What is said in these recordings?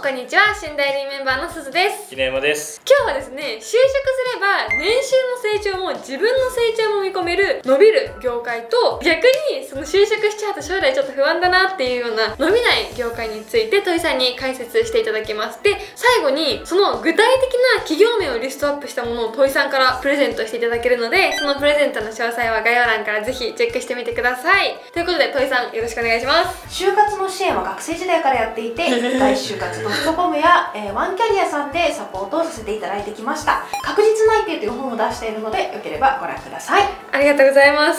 こんにちは、新代理メンバーのすずです。 絹山です。 今日はですね、就職すれば年収も成長も自分の成長も見込める伸びる業界と、逆にその就職しちゃうと将来ちょっと不安だなっていうような伸びない業界について土井さんに解説していただきます。で、最後にその具体的な企業名をリストアップしたものを土井さんからプレゼントしていただけるので、そのプレゼントの詳細は概要欄からぜひチェックしてみてください。ということで土井さん、よろしくお願いします。 就活の支援は学生時代からやっていて、大就活.com や、ワンキャリアさんでサポートをさせていただいてきました。確実内定という本を出しているので、よければご覧ください。 ありがとうございます。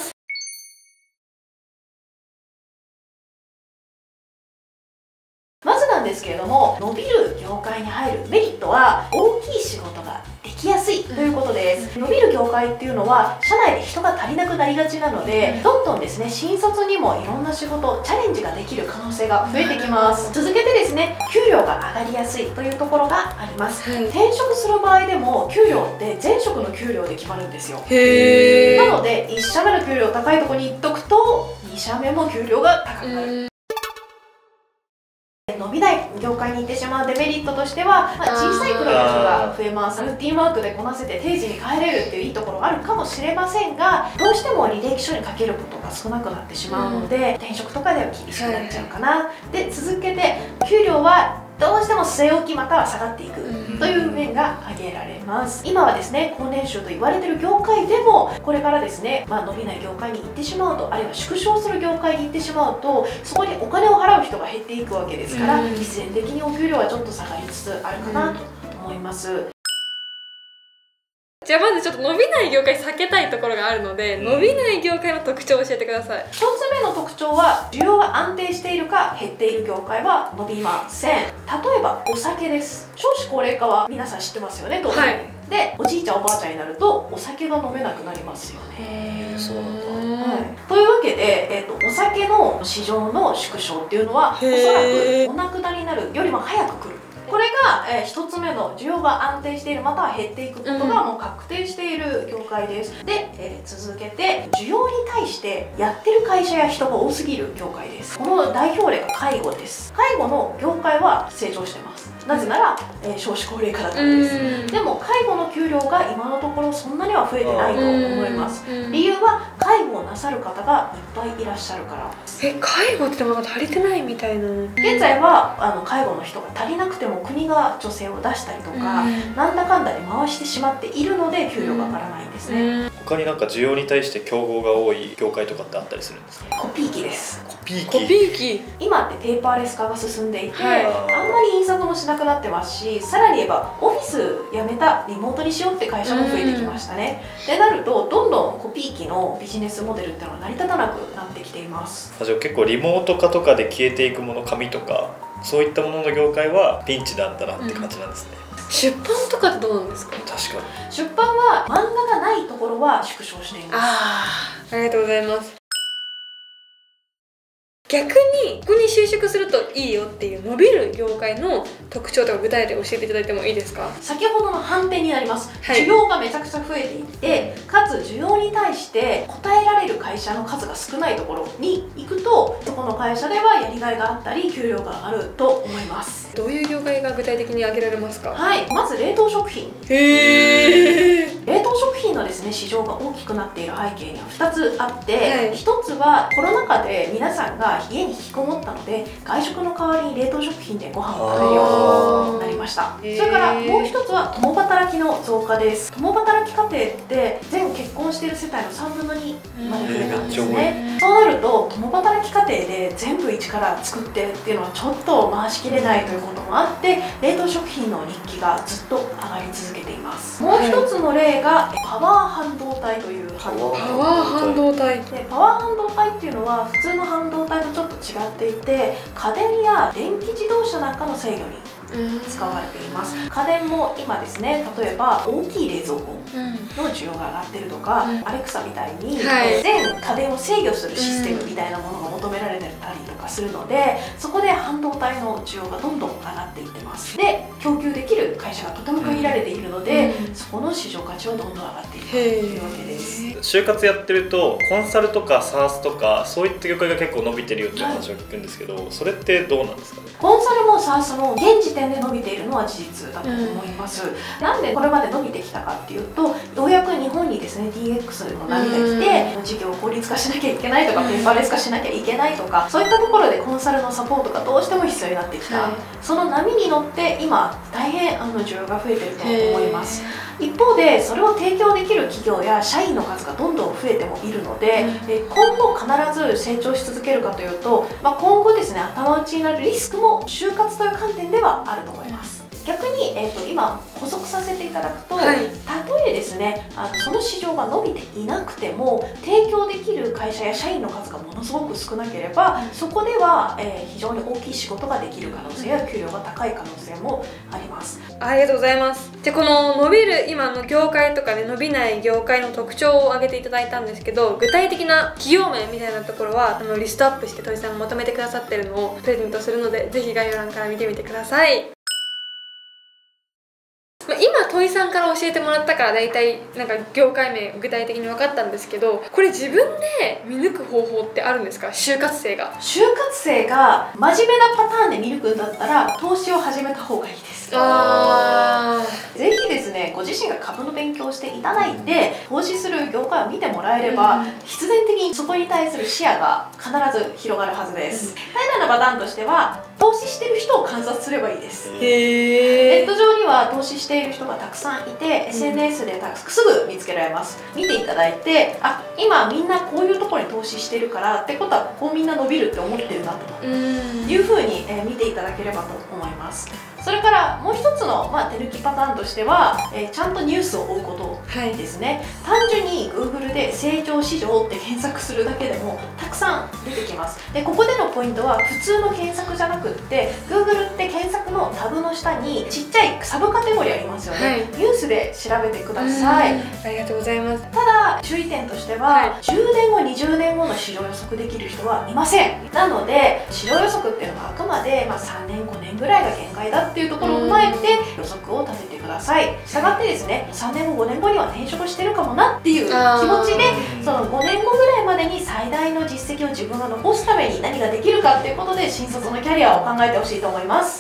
まずなんですけれども、伸びる業界に入るメリットは大きい仕事ができやすいということです。伸びる業界っていうのは社内で人が足りなくなりがちなので、どんどんですね、新卒にもいろんな仕事チャレンジができる可能性が増えてきます。続けてですね、給料が上がりやすいというところがあります。転職する場合でも給料って前職の給料で決まるんですよ。なので1社目の給料高いところに行っとくと2社目も給料が高くなる。伸びない業界に行ってしまうデメリットとしては、小さいプロジェクトが増えます。ルーティンワークでこなせて定時に帰れるっていういいところがあるかもしれませんが、どうしても履歴書に書けることが少なくなってしまうので、転職とかでは厳しくなっちゃうかな。で、続けて給料はどうしても据え置きまたは下がっていくという面が挙げられます。今はですね、高年収と言われている業界でもこれからですね、伸びない業界に行ってしまうと、あるいは縮小する業界に行ってしまうと、そこにお金を払う人が減っていくわけですから、必然的にお給料はちょっと下がりつつあるかなと思います。 じゃあまずちょっと伸びない業界避けたいところがあるので、伸びない業界の特徴を教えてください。 1つ目の特徴は、需要が安定しているか減っている業界は伸びません。例えばお酒です。少子高齢化は皆さん知ってますよね、当然。で、おじいちゃんおばあちゃんになるとお酒が飲めなくなりますよね。 そうなんだ。 というわけで、お酒の市場の縮小っていうのはおそらくお亡くなりになるよりも早く来る。これが、1つ目の需要が安定しているまたは減っていくことがもう確定している業界です。で、続けて需要に対してやってる会社や人が多すぎる業界です。この代表例が介護です。介護の業界は成長してます。なぜなら、少子高齢化だからです。でも介護の給料が今のところそんなには増えてないと思います。理由は介護をなさる方がいっぱいいらっしゃるから。 介護ってでも足りてないみたいな。 現在は介護の人が足りなくても国が助成を出したりとか、なんだかんだで回してしまっているので給料が上がらないんですね。 他になんか需要に対して競合が多い業界とかってあったりするんですか？ コピー機です。 コピー機。 コピー機。 今ってペーパーレス化が進んでいて、あんまり印刷もしなくなってますし、さらに言えばオフィス辞めたリモートにしようって会社も増えてきましたね。でなるとどんどんコピー機のビジネスモデルっていうのは成り立たなくなってきています。 じゃあ結構リモート化とかで消えていくもの、紙とかそういったものの業界はピンチなんだなって感じなんですね。 出版とかってどうなんですか？ 確かに。 出版は漫画がないところは縮小しています。 ありがとうございます。逆にここに就職するといいよっていう伸びる業界の特徴とか具体例教えていただいてもいいですか？ 先ほどの反転になります。需要がめちゃくちゃ増えていってかつ需要に対して応えられる会社の数が少ないところに行くと、そこの会社ではやりがいがあったり給料が上がると思います。 どういう業界が具体的に挙げられますか？ はい、まず冷凍食品。冷凍食品のですね、市場が大きくなっている背景には2つあって、1つはコロナ禍で皆さんが家に引きこもったので外食の代わりに冷凍食品でご飯を食べるようになりました。それからもう1つは共働きの増加です。共働き家庭って全結婚している世帯の3分の2まで増えたんですね。そうなると共働き家庭で全部一から作ってっていうのはちょっと回しきれないということもあって、冷凍食品の人気がずっと上がり続けています。もう1つの例がパワー半導体という半導体。 パワー半導体でパワー半導体っていうのは普通の半導体とちょっと違っていて、家電や電気自動車なんかの制御に使われています。家電も今ですね、例えば大きい冷蔵庫の需要が上がってるとか、アレクサみたいに全家電を制御するシステムみたいなものが求められてたりとかかするので、そこで半導体の需要がどんどん上がっていってます。で供給できる会社がとても限られているので、そこの市場価値はどんどん上がっていくというわけです。 就活やってるとコンサルとか SaaS とかそういった業界が結構伸びてるよっていう話を聞くんですけど、それってどうなんですかね？ コンサルも SaaS も現時点で伸びているのは事実だと思います。なんでこれまで伸びてきたかっていうと、ようやく日本にですね DX の波が来て、事業を効率化しなきゃいけないとか、ペーパーレス化しなきゃいけないとか、そういったところでコンサルのサポートがどうしても必要になってきた、その波に乗って今大変需要が増えてると思います。一方でそれを提供できる企業や社員の数がどんどん増えてもいるので、今後必ず成長し続けるかというと、今後ですね頭打ちになるリスクも就活という観点ではあると思います。逆に、今補足させていただくと、たとえですねその市場が伸びていなくても提供できる会社や社員の数がものすごく少なければ、そこでは、非常に大きい仕事ができる可能性や給料が高い可能性もあります。 ありがとうございます。でこの伸びる今の業界とかで伸びない業界の特徴を挙げていただいたんですけど、具体的な企業名みたいなところはリストアップして鳥さんがまとめてくださってるのをプレゼントするので、ぜひ概要欄から見てみてください。今問いさんから教えてもらったから大体なんか業界名具体的に分かったんですけど、これ自分で見抜く方法ってあるんですか？就活生が真面目なパターンで見抜くんだったら投資を始めた方がいいです。ぜひですねご自身が株の勉強をしていただいて投資する業界を見てもらえれば、必然的にそこに対する視野が必ず広がるはずです。平らなパターンとしては投資してる人を観察すればいいです。ネット上には投資している人がたくさんいて、SNS ですぐ見つけられます。見ていただいて、今みんなこういうところに投資してるからってことはここみんな伸びるって思ってるなというふうに見ていただければと思います。それからもう一つの、手抜きパターンとしては、ちゃんとニュースを追うことですね。単純に Google で成長市場って検索するだけでもたくさん出てきます。でここでのポイントは普通の検索じゃなくって、 Google って検索のタブの下にちっちゃいサブカテゴリーありますよね、ニュースで調べてください。 ありがとうございます。 ただ注意点としては、10年後20年後の市場予測できる人はいません。なので市場予測っていうのはあくまで、3年5年ぐらいが限界だっていうところを踏まえて予測を立ててください。したがってですね、3年後5年後には転職してるかもなっていう気持ちで、その5年後ぐらいまでに最大の実績を自分が残すために何ができるかっていうことで新卒のキャリアを考えてほしいと思います。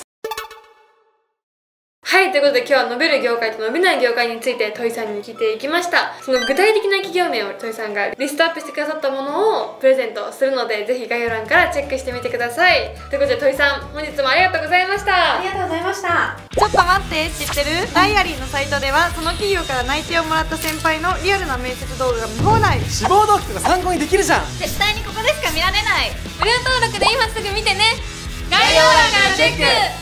はい、ということで今日は伸びる業界と伸びない業界についてトイさんに聞いていきました。その具体的な企業名をトイさんがリストアップしてくださったものをプレゼントするので、ぜひ概要欄からチェックしてみてください。ということでトイさん、本日もありがとうございました。 ありがとうございました。 ちょっと待って、知ってる？ダイアリーのサイトではその企業から内定をもらった先輩のリアルな面接動画が見放題。 志望動機とか参考にできるじゃん。 絶対にここでしか見られない。 無料登録で今すぐ見てね。 概要欄からチェック。